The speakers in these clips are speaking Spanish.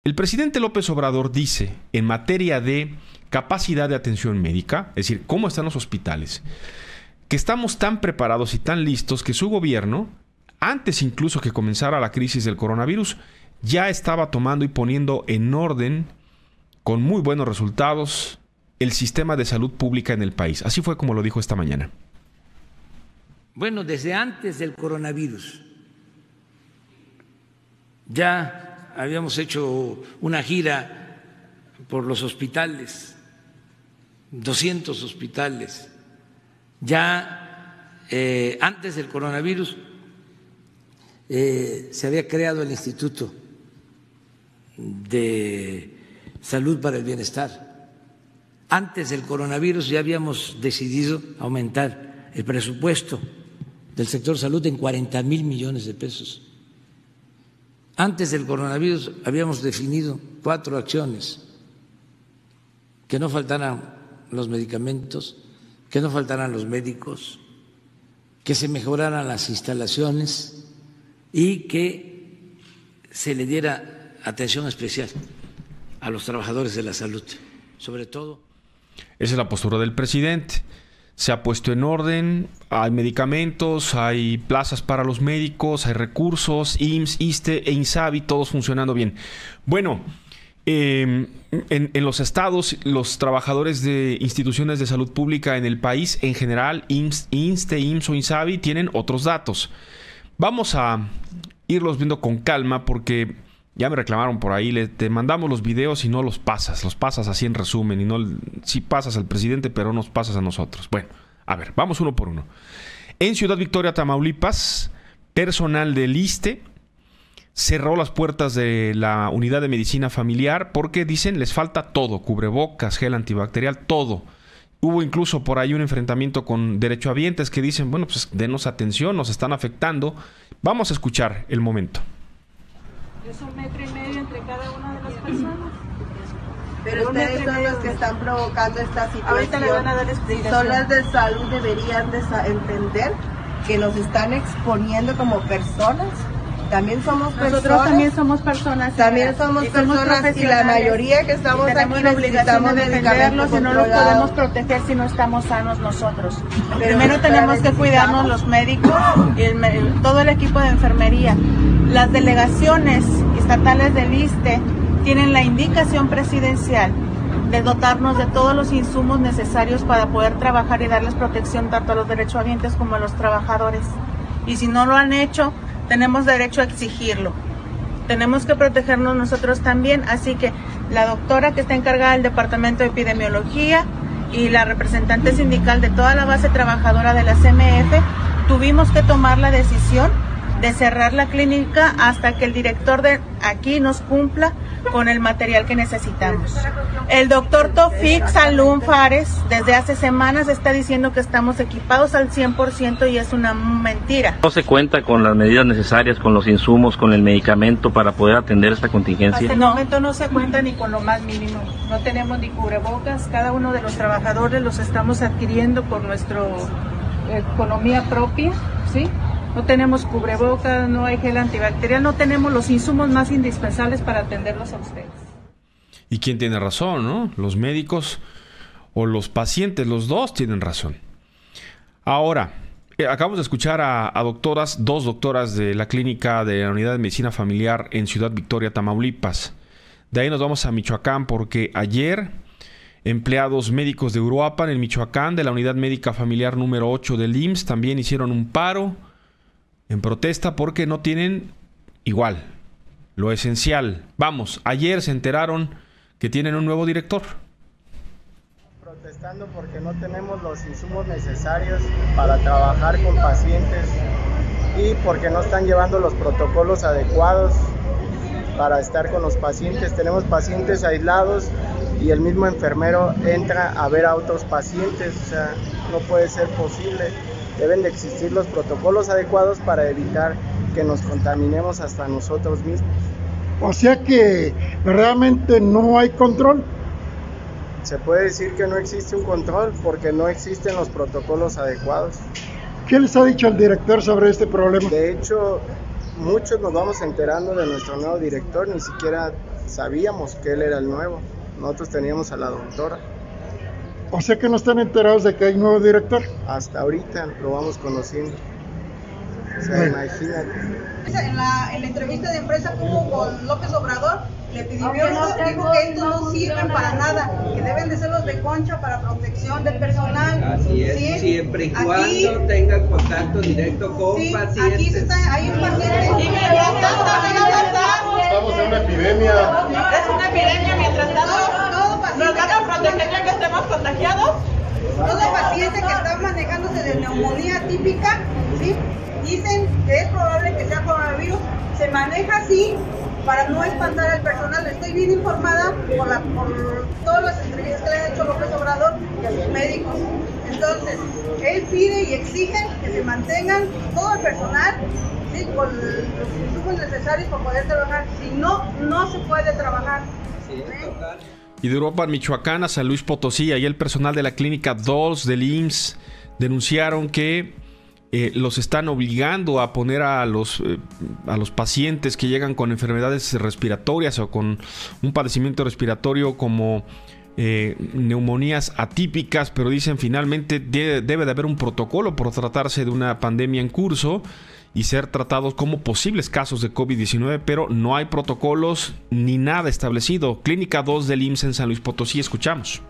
El presidente López Obrador dice, en materia de capacidad de atención médica, es decir, cómo están los hospitales, que estamos tan preparados y tan listos que su gobierno, antes incluso que comenzara la crisis del coronavirus, ya estaba tomando y poniendo en orden, con muy buenos resultados, el sistema de salud pública en el país. Así fue como lo dijo esta mañana. Bueno, desde antes del coronavirus ya habíamos hecho una gira por los hospitales, 200 hospitales. Ya antes del coronavirus se había creado el Instituto de Salud para el Bienestar. Antes del coronavirus ya habíamos decidido aumentar el presupuesto del sector salud en 40,000 millones de pesos. Antes del coronavirus habíamos definido 4 acciones: que no faltaran los medicamentos, que no faltaran los médicos, que se mejoraran las instalaciones y que se le diera atención especial a los trabajadores de la salud, sobre todo. Esa es la postura del presidente. Se ha puesto en orden, hay medicamentos, hay plazas para los médicos, hay recursos, IMSS, ISSSTE e INSABI, todos funcionando bien. Bueno, en los estados, los trabajadores de instituciones de salud pública en el país, en general, IMSS, ISSSTE, IMSS o INSABI, tienen otros datos. Vamos a irlos viendo con calma porque ya me reclamaron por ahí, te mandamos los videos y no los pasas así en resumen, y no, sí pasas al presidente, pero nos pasas a nosotros. Bueno, a ver, vamos uno por uno. En Ciudad Victoria, Tamaulipas, personal del ISSSTE cerró las puertas de la unidad de medicina familiar porque dicen les falta todo, cubrebocas, gel antibacterial, todo. Hubo incluso por ahí un enfrentamiento con derechohabientes que dicen, bueno, pues denos atención, nos están afectando. Vamos a escuchar el momento. Es 1,5 metros entre cada una de las personas. Pero ustedes son los que están provocando esta situación. Ahorita le van a dar explicación. Son las de salud, deberían de entender que nos están exponiendo como personas. También somos personas. Nosotros también somos personas. También somos personas y la mayoría que estamos aquí necesitamos medicamentos y no los podemos proteger si no estamos sanos nosotros. Primero tenemos que cuidarnos los médicos y todo el equipo de enfermería. Las delegaciones estatales del ISSSTE tienen la indicación presidencial de dotarnos de todos los insumos necesarios para poder trabajar y darles protección tanto a los derechohabientes como a los trabajadores. Y si no lo han hecho, tenemos derecho a exigirlo. Tenemos que protegernos nosotros también, así que la doctora que está encargada del Departamento de Epidemiología y la representante sindical de toda la base trabajadora de la CMF tuvimos que tomar la decisión de cerrar la clínica hasta que el director de aquí nos cumpla con el material que necesitamos. El doctor Tofik Salum Fares desde hace semanas está diciendo que estamos equipados al 100% y es una mentira. ¿No se cuenta con las medidas necesarias, con los insumos, con el medicamento para poder atender esta contingencia? Hasta el momento no se cuenta ni con lo más mínimo. No tenemos ni cubrebocas, cada uno de los trabajadores los estamos adquiriendo por nuestra economía propia, ¿sí? No tenemos cubrebocas, no hay gel antibacterial, no tenemos los insumos más indispensables para atenderlos a ustedes. ¿Y quién tiene razón, no? ¿Los médicos o los pacientes? Los dos tienen razón. Ahora, acabamos de escuchar a dos doctoras de la clínica de la Unidad de Medicina Familiar en Ciudad Victoria, Tamaulipas. De ahí nos vamos a Michoacán porque ayer empleados médicos de Uruapan, en Michoacán, de la Unidad Médica Familiar número 8 del IMSS, también hicieron un paro en protesta porque no tienen igual lo esencial. Vamos, ayer se enteraron que tienen un nuevo director. Protestando porque no tenemos los insumos necesarios para trabajar con pacientes y porque no están llevando los protocolos adecuados para estar con los pacientes. Tenemos pacientes aislados y el mismo enfermero entra a ver a otros pacientes, o sea, no puede ser posible. Deben de existir los protocolos adecuados para evitar que nos contaminemos hasta nosotros mismos. O sea que verdaderamente no hay control. Se puede decir que no existe un control porque no existen los protocolos adecuados. ¿Qué les ha dicho el director sobre este problema? De hecho, muchos nos vamos enterando de nuestro nuevo director, ni siquiera sabíamos que él era el nuevo. Nosotros teníamos a la doctora. O sea que no están enterados de que hay nuevo director. Hasta ahorita lo vamos conociendo. O sea, imagínate. En la entrevista de empresa que hubo con López Obrador, le pidió, dijo que estos no sirven para nada, que deben de ser los de concha para protección del personal. Así es, ¿sí? Siempre y cuando tengan contacto directo con pacientes. Aquí hay un paciente. Estamos en una epidemia. Es una epidemia mientras tanto. ¿Nos van a proteger que estemos contagiados? Todo paciente que está manejándose de neumonía típica, ¿sí? Dicen que es probable que sea coronavirus, se maneja así para no espantar al personal. Estoy bien informada por todas las entrevistas que le ha hecho López Obrador y a sus médicos. Entonces, él pide y exige que se mantengan todo el personal, ¿sí?, con los insumos necesarios para poder trabajar. Si no, no se puede trabajar. ¿Sí? Y de Europa, Michoacán, a San Luis Potosí, ahí el personal de la clínica 2 del IMSS denunciaron que los están obligando a poner a los pacientes que llegan con enfermedades respiratorias o con un padecimiento respiratorio como neumonías atípicas, pero dicen finalmente debe de haber un protocolo por tratarse de una pandemia en curso y ser tratados como posibles casos de COVID-19, pero no hay protocolos ni nada establecido. Clínica 2 del IMSS en San Luis Potosí, escuchamos.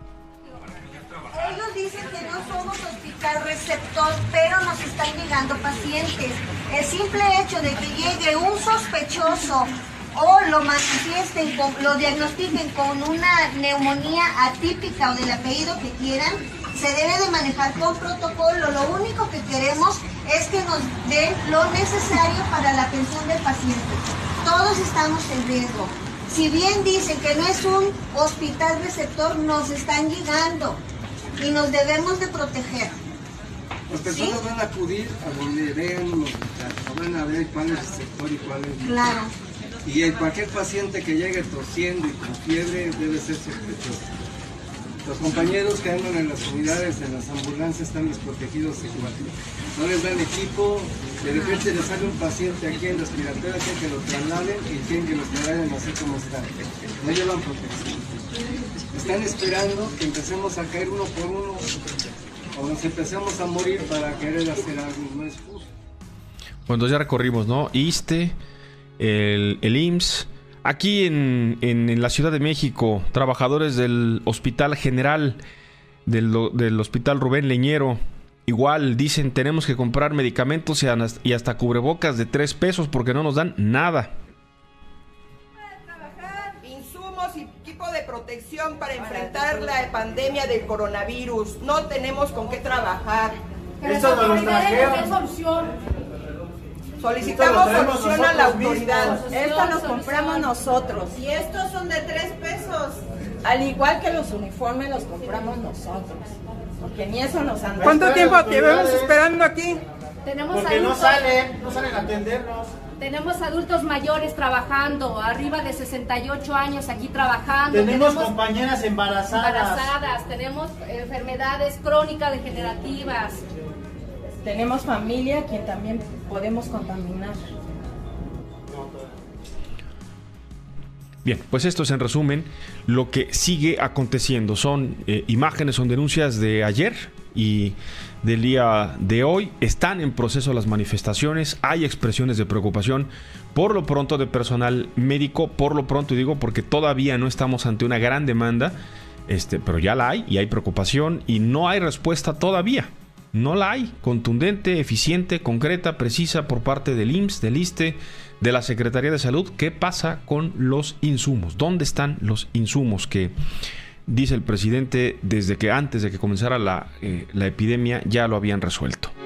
Ellos dicen que no somos hospital receptor, pero nos están llegando pacientes. El simple hecho de que llegue un sospechoso o lo manifiesten, lo diagnostiquen con una neumonía atípica o del apellido que quieran, se debe de manejar con protocolo. Lo único que queremos es que nos den lo necesario para la atención del paciente. Todos estamos en riesgo. Si bien dicen que no es un hospital receptor, nos están llegando y nos debemos de proteger. Las personas van a acudir a donde vean los hospitales, van a ver cuál es el sector y cuál es... Claro. Y cualquier paciente que llegue tosiendo y con fiebre debe ser sospechoso. Los compañeros que andan en las unidades, en las ambulancias, están desprotegidos igual. No les dan equipo, de repente les sale un paciente aquí en respiratoria, quieren que lo trasladen y quieren que los trasladen así como están. No llevan protección. Están esperando que empecemos a caer uno por uno o nos empecemos a morir para querer hacer algo. No es justo. Bueno, ya recorrimos, ¿no? ISSSTE, el IMSS. Aquí en la Ciudad de México, trabajadores del Hospital General, del Hospital Rubén Leñero, igual dicen tenemos que comprar medicamentos y hasta cubrebocas de 3 pesos porque no nos dan nada. Insumos y equipo de protección para enfrentar la pandemia del coronavirus. No tenemos con qué trabajar. Eso no nos trajeron. Solicitamos solución a la autoridad. Esto nos compramos nosotros. Y estos son de 3 pesos. Al igual que los uniformes los compramos nosotros. Porque ni eso nos han dado. ¿Cuánto tiempo llevamos esperando aquí? Tenemos porque adultos, no salen a atendernos. Tenemos adultos mayores trabajando, arriba de 68 años aquí trabajando. Tenemos compañeras embarazadas. Tenemos enfermedades crónicas degenerativas. Tenemos familia quien también podemos contaminar. Bien, pues esto es en resumen lo que sigue aconteciendo. Son imágenes, son denuncias de ayer y del día de hoy. Están en proceso las manifestaciones, hay expresiones de preocupación por lo pronto de personal médico, por lo pronto digo porque todavía no estamos ante una gran demanda, pero ya la hay y hay preocupación y no hay respuesta todavía. No la hay, contundente, eficiente, concreta, precisa por parte del IMSS, del ISSSTE, de la Secretaría de Salud. ¿Qué pasa con los insumos? ¿Dónde están los insumos que dice el presidente desde que antes de que comenzara la epidemia ya lo habían resuelto?